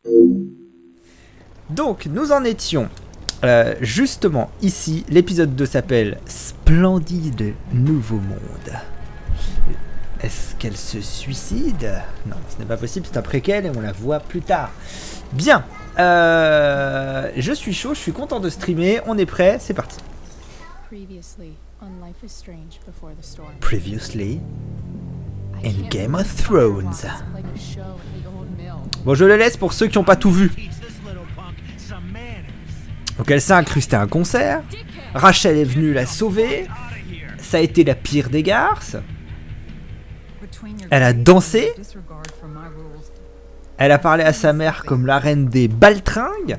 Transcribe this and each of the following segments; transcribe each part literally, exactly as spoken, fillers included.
Donc, nous en étions euh, justement ici. L'épisode deux s'appelle Splendide Nouveau Monde. Est-ce qu'elle se suicide? Non, ce n'est pas possible, c'est un préquel et on la voit plus tard. Bien, euh, je suis chaud, je suis content de streamer, on est prêt, c'est parti. Previously on Life is Strange Before the Storm. Previously in Game of Thrones. Bon, je le laisse pour ceux qui n'ont pas tout vu. Donc elle s'est incrustée à un concert, Rachel est venue la sauver, ça a été la pire des garces. Elle a dansé, elle a parlé à sa mère comme la reine des baltringues,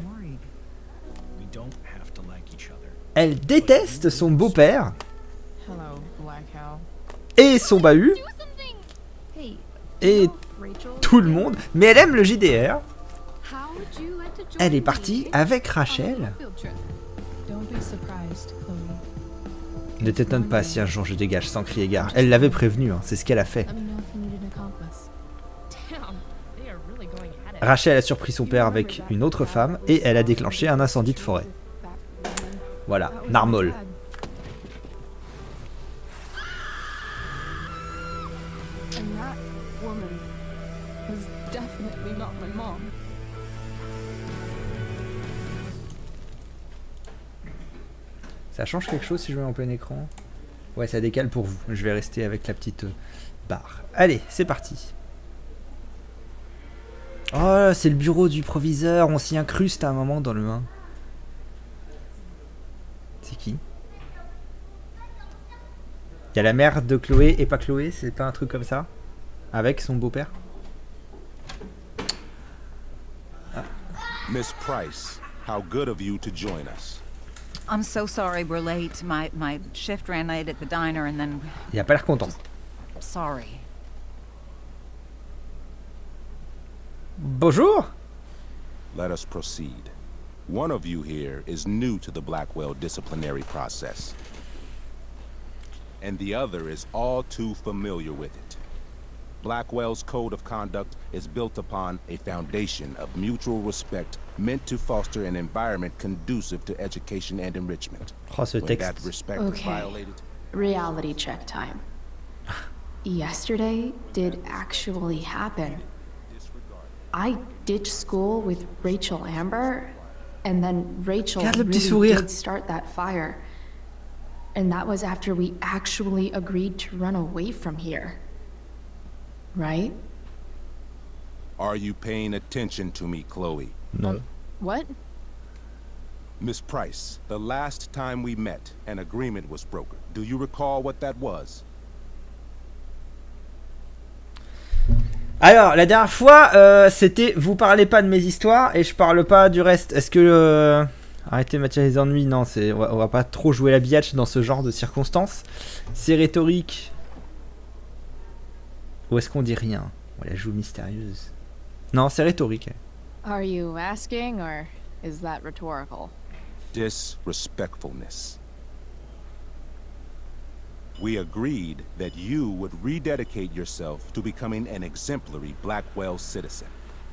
elle déteste son beau-père et son bahut et tout le monde, mais elle aime le J D R. Elle est partie avec Rachel. Ne t'étonne pas si un jour je dégage sans crier gare. Elle l'avait prévenu, hein, c'est ce qu'elle a fait. Rachel a surpris son père avec une autre femme et elle a déclenché un incendie de forêt. Voilà, Narmol. Ça change quelque chose si je mets en plein écran? Ouais, ça décale pour vous. Je vais rester avec la petite barre. Allez, c'est parti. Oh, c'est le bureau du proviseur. On s'y incruste à un moment dans le un. C'est qui? Il y a la mère de Chloé et pas Chloé, c'est pas un truc comme ça? Avec son beau-père? Ah. Miss Price, how good of you to join us. I'm so sorry we're late. My my shift ran late at the diner and then... Il a pas l'air content. Sorry. Bonjour. Let us proceed. One of you here is new to the Blackwell disciplinary process. And the other is all too familiar with it. Blackwell's code of conduct is built upon a foundation of mutual respect meant to foster an environment conducive to education and enrichment. Oh, ce When texte. that respect Okay. is violated... Reality check time. Yesterday did actually happen. I ditched school with Rachel Amber, and then Rachel Regarde le petit really sourire. did start that fire. And that was after we actually agreed to run away from here. Right? Are you paying attention to me, Chloe? Non. What? Miss Price, the last time we met, an agreement was brokered. Do you recall what that was? Alors, la dernière fois, euh, c'était vous parlez pas de mes histoires et je parle pas du reste. Est-ce que... Euh... Arrêtez de m'attirer les ennuis. Non, c'est, on va, on va pas trop jouer la biatch dans ce genre de circonstances. C'est rhétorique. Ou est-ce qu'on dit rien? On la joue mystérieuse. Non, c'est rhétorique. Are you asking, or is that rhetorical? Disrespectfulness. We agreed that you would rededicate yourself to becoming an exemplary Blackwell citizen.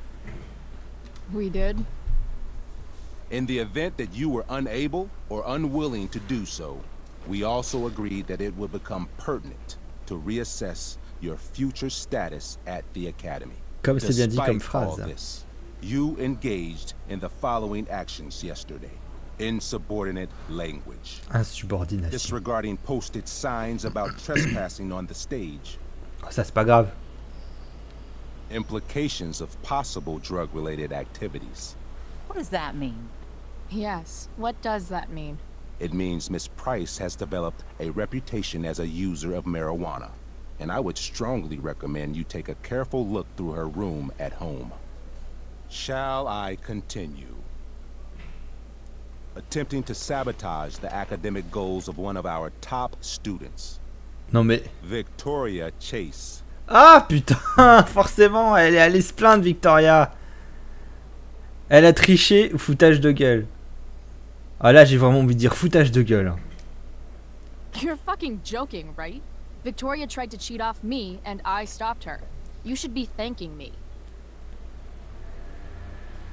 We did? In the event that you were unable or unwilling to do so, we also agreed that it would become pertinent to reassess your future status at the Academy. Comme c'est bien dit comme Despite all phrase. this, you engaged in the following actions yesterday. Insubordinate language. Insubordination. Disregarding posted signs about trespassing on the stage. Oh, ça c'est pas grave. Implications of possible drug-related activities. What does that mean? Yes. What does that mean? It means Miss Price has developed a reputation as a user of marijuana, and I would strongly recommend you take a careful look through her room at home. Shall I continue? Attempting to sabotage the academic goals of one of our top students, Non mais... Victoria Chase. Ah putain, forcément, elle est allée se plaindre, Victoria. Elle a triché ou foutage de gueule. Ah là, j'ai vraiment envie de dire foutage de gueule. You're fucking joking, right? Victoria tried to cheat off me, and I stopped her. You should be thanking me.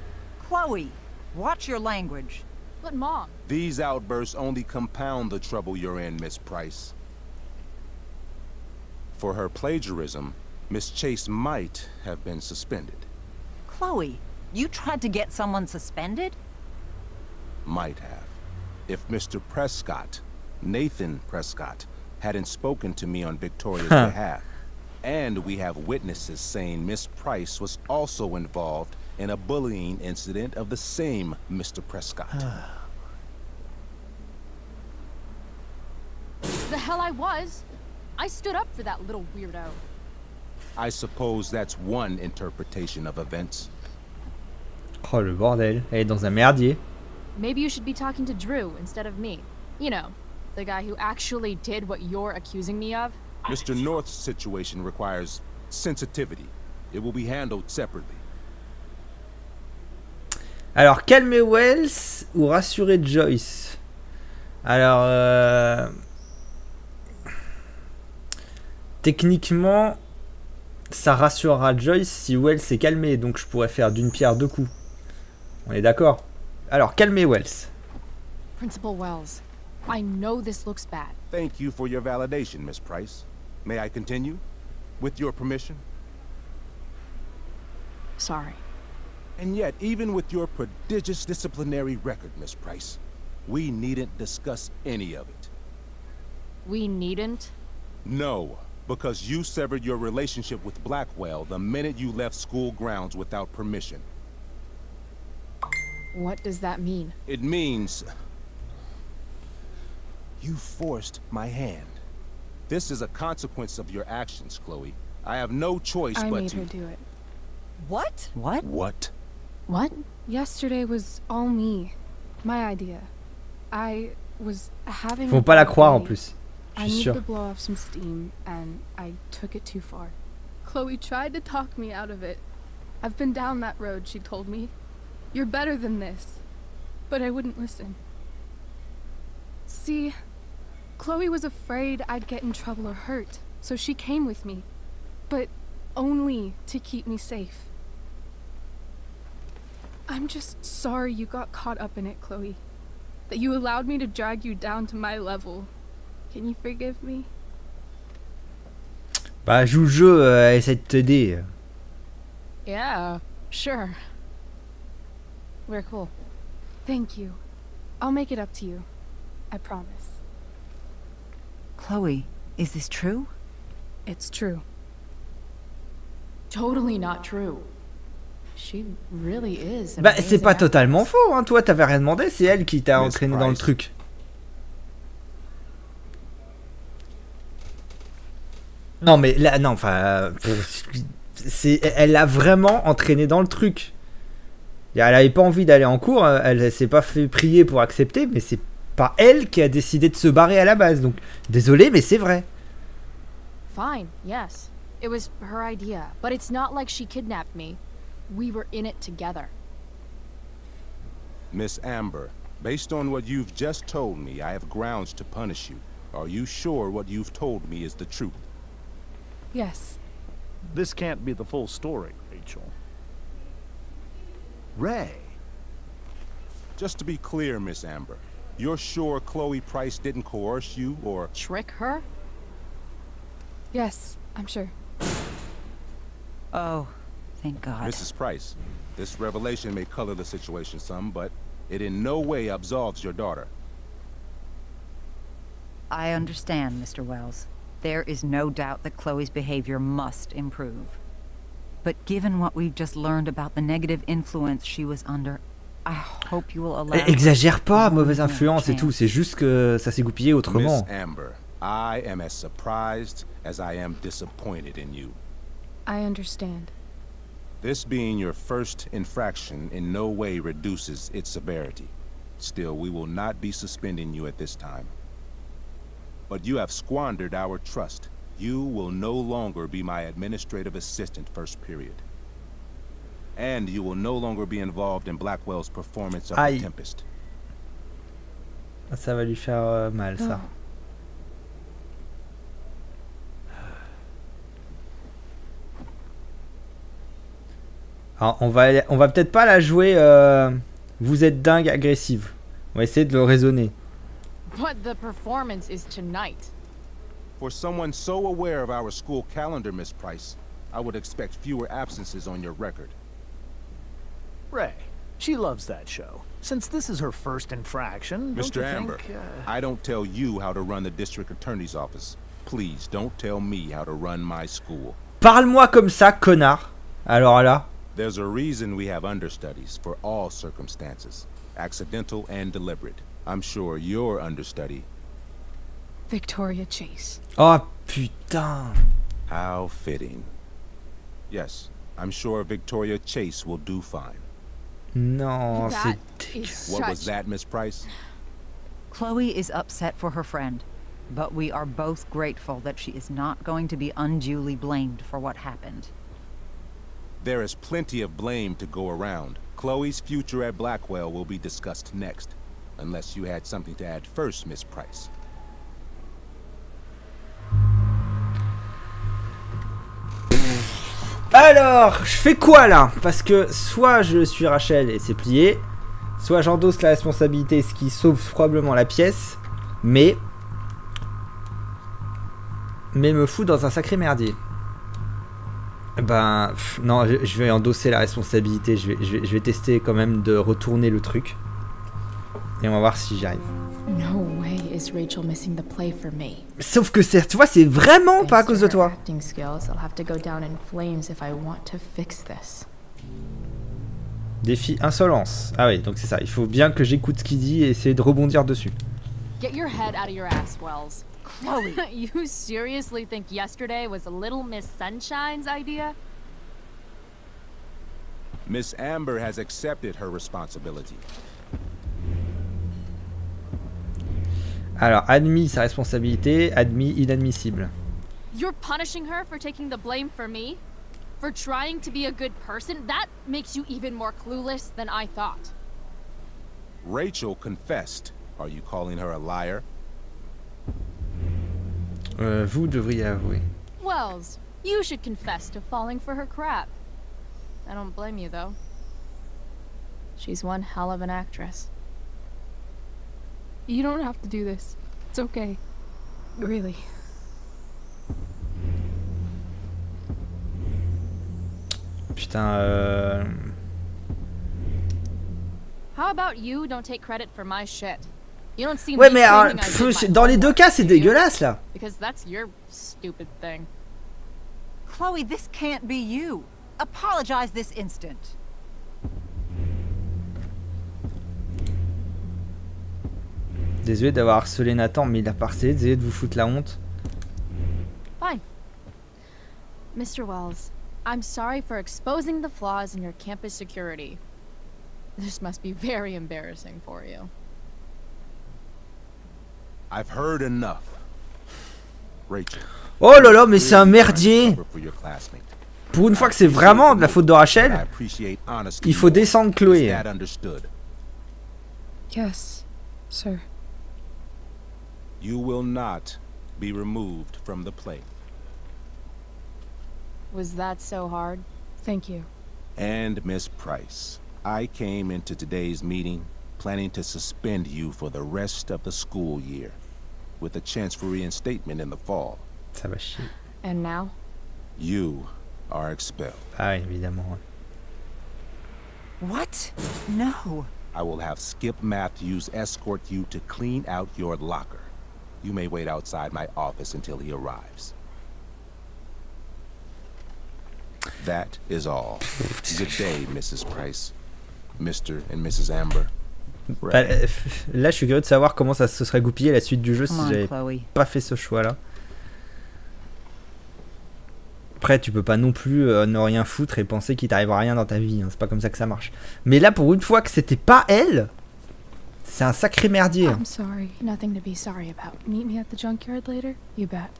Chloe, watch your language. But Mom... These outbursts only compound the trouble you're in, Miss Price. For her plagiarism, Miss Chase might have been suspended. Chloe, you tried to get someone suspended? Might have. If Mister Prescott, Nathan Prescott, hadn't spoken to me on Victoria's behalf. And we have witnesses saying Miss Price was also involved in a bullying incident of the same Mister Prescott. The hell I was! I stood up for that little weirdo. I suppose that's one interpretation of events. Oh le bordel, elle est dans un merdier. Maybe you should be talking to Drew instead of me. You know, the guy who actually did what you're accusing me of. Mister North's situation requires sensitivity. It will be handled separately. Alors, calmer Wells ou rassurer Joyce? Alors, euh... techniquement, ça rassurera Joyce si Wells s'est calmé, donc je pourrais faire d'une pierre deux coups. On est d'accord? Alors, calmer Wells. Principal Wells, I know this looks bad. Thank you for your validation, Miss Price. May I continue? With your permission? Sorry. And yet, even with your prodigious disciplinary record, Miss Price, we needn't discuss any of it. We needn't? No, because you severed your relationship with Blackwell the minute you left school grounds without permission. What does that mean? It means... you forced my hand. This is a consequence of your actions, Chloe. I have no choice I but made to... her do it. What? What? What? What? Yesterday was all me. My idea. I was having Faut a pas la bad croire en day. plus. Je I suis needed sûr. to blow off some steam, and I took it too far. Chloe tried to talk me out of it. I've been down that road, she told me. You're better than this. But I wouldn't listen. See, Chloe was afraid I'd get in trouble or hurt, so she came with me. But only to keep me safe. I'm just sorry you got caught up in it, Chloe. That you allowed me to drag you down to my level. Can you forgive me? Bah, joue le jeu, euh, essaie de t'aider. Yeah, sure. We're cool. Thank you. I'll make it up to you. I promise. Chloe, is this true? It's true. Totally not true. She really is. Bah, c'est pas totalement faux, hein. Toi, t'avais rien demandé, c'est elle qui t'a Miss entraîné dans le Price. truc. Non, mais là, non, enfin, euh, c'est, elle l'a vraiment entraîné dans le truc. Elle avait pas envie d'aller en cours, elle, elle s'est pas fait prier pour accepter, mais c'est pas elle qui a décidé de se barrer à la base. Donc, désolé, mais c'est vrai. Fine, yes. It was her idea, but it's not like she kidnapped me. We were in it together. Miss Amber, based on what you've just told me, I have grounds to punish you. Are you sure what you've told me is the truth? Yes. This can't be the full story, Rachel. Ray. Just to be clear, Miss Amber, you're sure Chloe Price didn't coerce you or... Trick her? Yes, I'm sure. Oh, thank God. Missus Price, this revelation may color the situation some, but it in no way absolves your daughter. I understand, Mister Wells. There is no doubt that Chloe's behavior must improve. But given what we've just learned about the negative influence she was under, I hope you will allow... Exagère pas, mauvaise influence et tout, c'est juste que ça s'est goupillé autrement. Miss Amber, I am as surprised as I am disappointed in you. I understand. This being your first infraction in no way reduces its severity. Still, we will not be suspending you at this time. But you have squandered our trust. You will no longer be my administrative assistant first period. And you will no longer be involved in Blackwell's performance of Aïe. The Tempest. Ça va lui faire euh, mal, ça. Oh. Alors, on va, on va peut-être pas la jouer euh, vous êtes dingue agressive. On va essayer de le raisonner. But the performance is tonight. For someone so aware of our school calendar, Miss Price, I would expect fewer absences on your record. Ray, she loves that show. Since this is her first infraction, Mister don't you Amber, think, uh... I don't tell you how to run the district attorney's office. Please don't tell me how to run my school. Parle-moi comme ça, connard. Alors là. There's a reason we have understudies for all circumstances, accidental and deliberate. I'm sure your understudy. Victoria Chase. Oh putain. How fitting. Yes, I'm sure Victoria Chase will do fine. Non, That c'est... is What was such- that, Miss Price? Chloe is upset for her friend, but we are both grateful that she is not going to be unduly blamed for what happened. There is plenty of blame to go around. Chloe's future at Blackwell will be discussed next. Unless you had something to add first, Miss Price. Alors, je fais quoi là? Parce que soit je suis Rachel et c'est plié, soit j'endosse la responsabilité, ce qui sauve probablement la pièce, mais... Mais me fout dans un sacré merdier. Ben... pff, non, je, je vais endosser la responsabilité, je vais, je, vais, je vais tester quand même de retourner le truc. Et on va voir si j'y arrive. No way is Rachel missing the play for me. Sauf que c'est, tu vois, c'est vraiment pas à Thanks cause to de her toi. acting skills, I'll have to go down in flames if I want to fix this. Défi insolence. Ah oui, donc c'est ça. Il faut bien que j'écoute ce qu'il dit et essayer de rebondir dessus. Get your head out of your ass, Wells. Chloe! You seriously think yesterday was Little Miss Sunshine's idea? Miss Amber has accepted her responsibility. Alors, admis sa responsabilité, admis inadmissible. You're punishing her for taking the blame for me? For trying to be a good person? That makes you even more clueless than I thought. Rachel confessed. Are you calling her a liar? Euh, vous devriez avouer. Wells, you should confess to falling for her crap. I don't blame you, though. She's one hell of an actress. You don't have to do this. It's okay. Really. Putain, euh... How about you don't take credit for my shit? You don't see Ouais, me mais alors, claiming I pff, did my dans les deux homework, cas, c'est do you? dégueulasse là. Because that's your stupid thing. Chloe, this can't be you. Apologize this instant. Désolé d'avoir harcelé Nathan, mais il a passé. Désolé de vous foutre la honte. Fine. Mister Wells, I'm sorry for exposing the flaws in your campus security. This must be very embarrassing for you. I've heard enough. Rachel. Oh là là, mais c'est un merdier. For your classmate. Pour une fois que c'est vraiment de la faute de I Rachel, appreciate honesty il faut more. descendre Is Chloé. that understood? Yes, sir. You will not be removed from the play. Was that so hard? Thank you. And Miss Price, I came into today's meeting planning to suspend you for the rest of the school year, with a chance for reinstatement in the fall. Ça va chier. And now? You are expelled. Ah oui, évidemment. What? No. I will have Skip Matthews escort you to clean out your locker. You may wait outside my office until he arrives. That is all. Good day, Missus Price. Mister and Missus Amber. Bah, euh, là, je suis curieux de savoir comment ça se serait goupillé la suite du jeu si Come on, j'avais Chloe. pas fait ce choix-là. Après, tu peux pas non plus euh, ne rien foutre et penser qu'il t'arrivera rien dans ta vie. Hein. C'est pas comme ça que ça marche. Mais là, pour une fois que c'était pas elle, c'est un sacré merdier. I'm sorry. Nothing to be sorry about. Meet me at the junkyard later? You bet.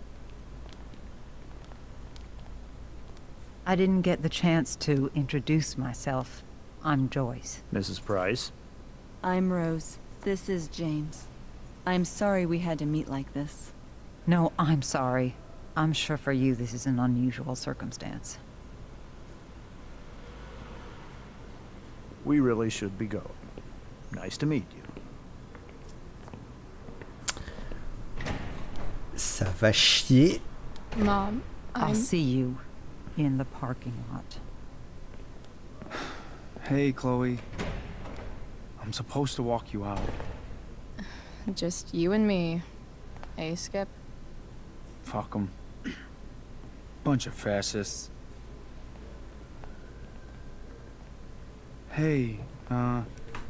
I didn't get the chance to introduce myself. I'm Joyce. Missus Price. I'm Rose. This is James. I'm sorry we had to meet like this. No, I'm sorry. I'm sure for you this is an unusual circumstance. we really should be going. Nice to meet you. Ça va chier. Mom, I'll I'm... see you in the parking lot. Hey, Chloe. I'm supposed to walk you out. Just you and me. Hey, Skip. Fuck 'em. Bunch of fascists. Hey, uh...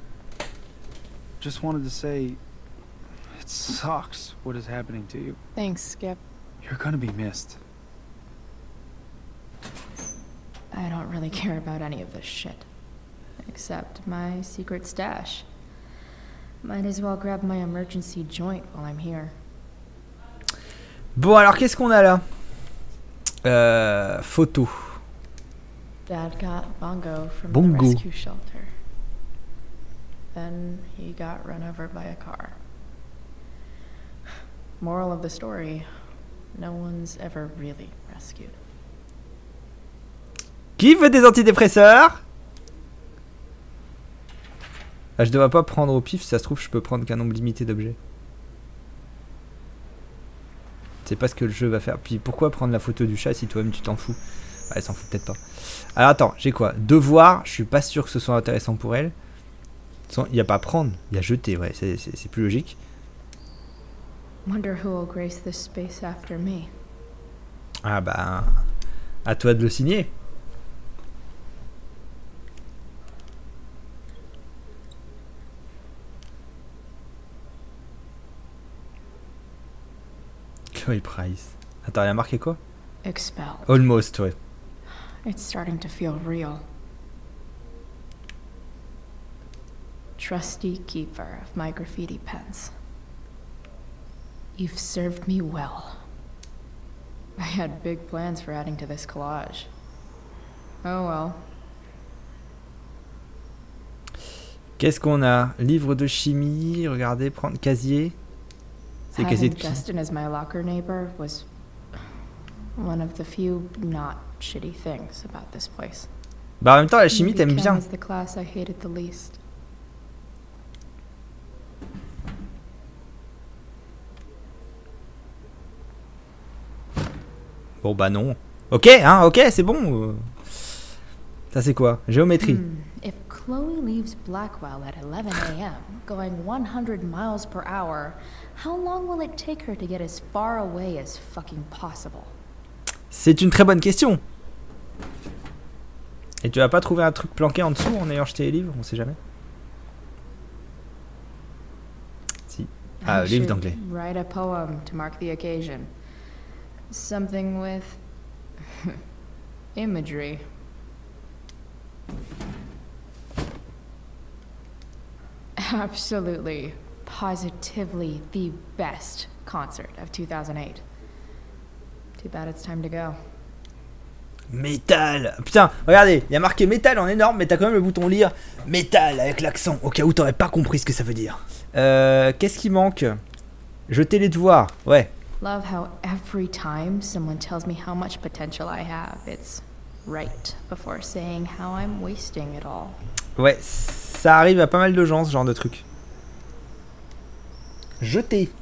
just wanted to say... it sucks what is happening to you. Thanks, Skip. You're gonna be missed. I don't really care about any of this shit. Except my secret stash. Might as well grab my emergency joint while I'm here. Bon, alors qu'est-ce qu'on a là? Euh... Photo. Dad got Bongo from Bongo. the rescue shelter. Then he got run over by a car. Moral of the story, no one's ever really rescued. Qui veut des antidépresseurs? Ah, je devrais pas prendre au pif, si ça se trouve je peux prendre qu'un nombre limité d'objets. C'est pas ce que le jeu va faire. Puis pourquoi prendre la photo du chat si toi-même tu t'en fous? Ah, elle s'en fout peut-être pas. Alors attends, j'ai quoi? Devoir, je suis pas sûr que ce soit intéressant pour elle. Il y a pas prendre, il y a jeter, ouais, c'est plus logique. Wonder who will grace this space after me. Ah bah, à toi de le signer. Chloe Price. Attends, il a marqué quoi? Expelled. Almost, ouais. It's starting to feel real. Trusty keeper of my graffiti pens. You've served me well. I had big plans for adding to this collage. Oh well. Qu'est-ce qu'on a? Livre de chimie, regardez, prendre casier. C'est casier de Having qui? Justin as my locker neighbor was one of the few not shitty things about this place. Bah en même temps la chimie Maybe t'aimes Chem bien. was the class I hated the least. Bon bah non. Ok, hein, ok, c'est bon. Ça c'est quoi? Géométrie. Hmm. If Chloe leaves Blackwell at eleven A M, going one hundred miles per hour, how long will it take her to get as far away as fucking possible? C'est une très bonne question. Et tu vas pas trouver un truc planqué en dessous en ayant jeté les livres? On sait jamais. Si. Ah, I livre should d'anglais. Write a poem to mark the occasion. Something with imagery. Absolutely, positively the best concert of two thousand eight. Too bad it's time to go. Métal. Putain, regardez, il y a marqué métal en énorme, mais t'as quand même le bouton lire métal avec l'accent, au cas où t'aurais pas compris ce que ça veut dire. Euh, qu'est-ce qui manque? Jeter les devoirs, ouais. Love how every time someone tells me how much potential I have, it's right before saying how I'm wasting it all. Ouais, ça arrive à pas mal de gens, ce genre de truc. Jeter.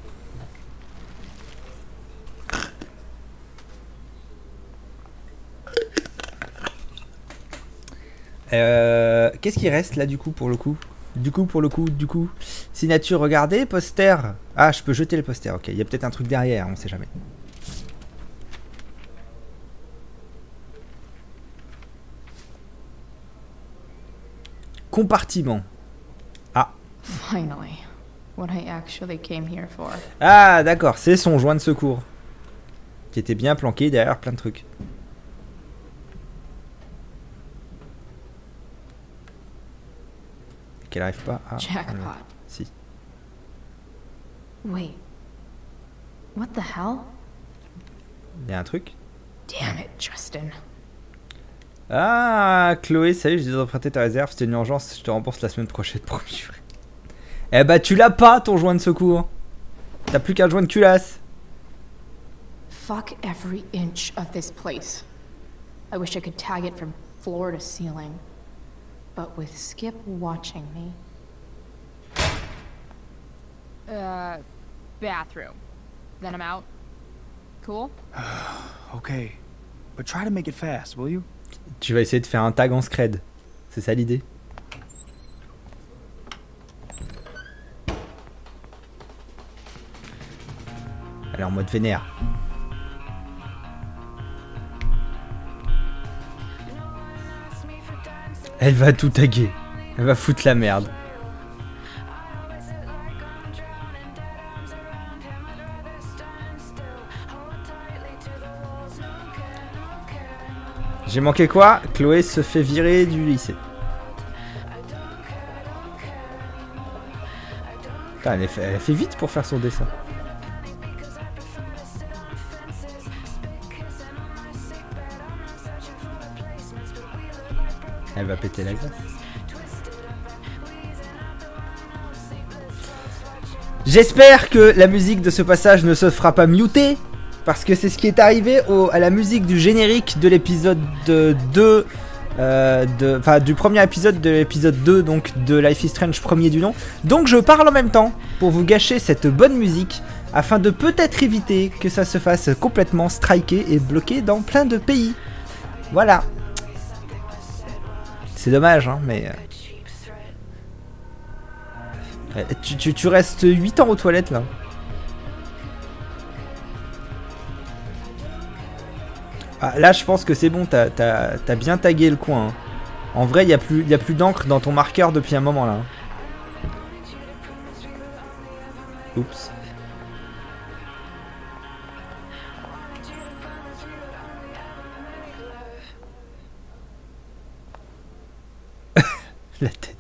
Euh, Qu'est-ce qui reste là du coup pour le coup? Du coup pour le coup, du coup. Signature, regardez, poster. Ah, je peux jeter les posters, ok. Il y a peut-être un truc derrière, on sait jamais. Compartiment. Ah. Finally, what I actually came here for. Ah, d'accord, c'est son joint de secours. Qui était bien planqué derrière plein de trucs. Qu'elle arrive pas à... Jackpot. Si. Wait. What the hell? Il y a un truc. Damn it, Justin. Ah, Chloé, salut, j'ai emprunté ta réserve, c'était une urgence, je te rembourse la semaine prochaine, promis. Eh bah, tu l'as pas, ton joint de secours. T'as plus qu'un joint de culasse. Fuck every inch of this place. I wish I could tag it from floor to ceiling. but with Skip watching me. Uh, bathroom. Then I'm out. Cool? Okay. But try to make it fast, will you? Tu vas essayer de faire un tag en scred. C'est ça l'idée. Elle est en mode vénère. Elle va tout taguer. Elle va foutre la merde. J'ai manqué quoi? Chloé se fait virer du lycée. Putain, elle, fait, elle fait vite pour faire son dessin. Elle va péter la glace. J'espère que la musique de ce passage ne se fera pas muter. Parce que c'est ce qui est arrivé au, à la musique du générique de l'épisode deux, euh, de, enfin du premier épisode de l'épisode deux, donc de Life is Strange premier du nom. Donc je parle en même temps pour vous gâcher cette bonne musique, afin de peut-être éviter que ça se fasse complètement striker et bloquer dans plein de pays. Voilà. C'est dommage, hein, mais... Euh, tu, tu, tu restes huit ans aux toilettes, là. Ah, là, je pense que c'est bon, t'as t'as, t'as bien tagué le coin. Hein. En vrai, il n'y a plus, y a plus d'encre dans ton marqueur depuis un moment, là. Oups. La tête.